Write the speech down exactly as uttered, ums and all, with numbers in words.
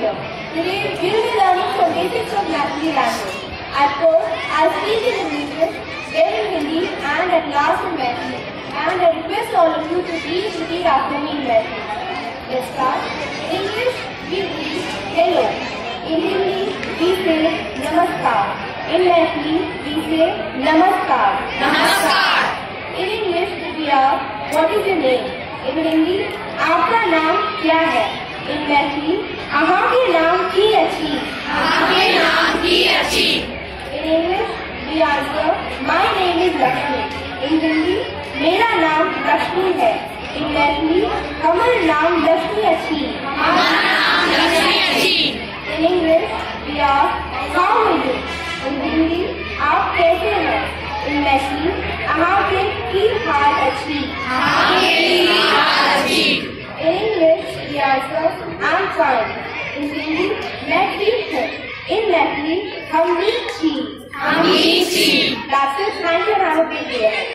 here. Today we will be learning some basics of Nepali language. At first, I'll speak in English, then in Hindi, and at last in Nepali. And I request all of you to please repeat after me in Nepali. Let's start. In English, we read hello. In Hindi, we say namaskar. In Nepali, we say namaskar. नमस्कार. In English, we ask, what is your name? In Hindi, आपका नाम क्या है? In Nepali, आपके नाम की अच्छी. आपके नाम की अच्छी. In English, we answer, my name is Lakshmi. In Hindi, मेरा नाम लक्ष्मी है. In Nepali, हमारा नाम लक्ष्मी अच्छी. हमारा नाम लक्ष्मी अच्छी. In English, we ask, how are you? In Hindi, आप कैसे हैं? In Nepali, आपके की हाल अच्छी. आपके की हाल अच्छी. In English, we answer, I'm fine. In Hindi, मैं ठीक हूँ. In Nepali, हम ठीक छी. हम ठीक छी. That's it. Thank you and have a great day.